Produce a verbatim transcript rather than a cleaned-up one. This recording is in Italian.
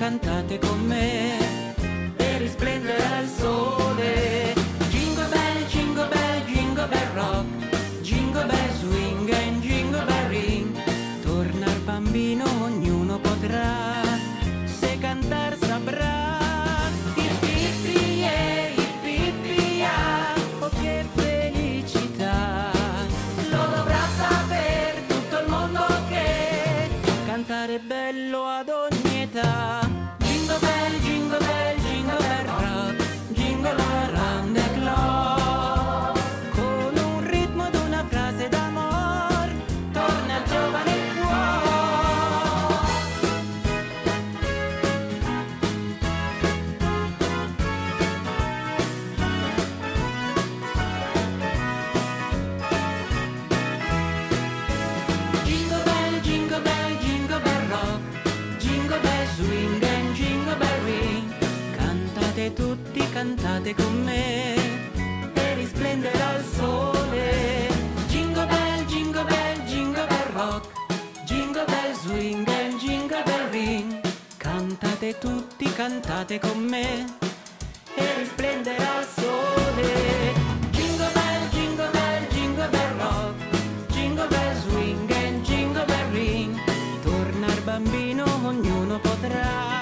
cantate con me e risplendere al sole. Jingle bell, jingle bell, jingle bell rock, jingle bell swing and jingle bell ring. Torna al bambino, ognuno potrà, se cantar saprà. Cantare bello ad ogni età. Jingle bell, jingle bell, jingle bell rock, jingle around the clock. Con un ritmo ed una frase d'amor torna il giovane cuore. Jingle bell, jingle bell, jingle bell rock, jingle bell swing and jingle bell ring. Cantate tutti, cantate con me e risplendere al sole. Jingle bell, jingle bell, jingle bell rock, jingle bell swing and jingle bell ring. Cantate tutti, cantate con me e risplendere al sole. Jingle bell, jingle bell, jingle bell rock, jingle bell swing and jingle bell ring. Torna al bambino, ognuno potrà,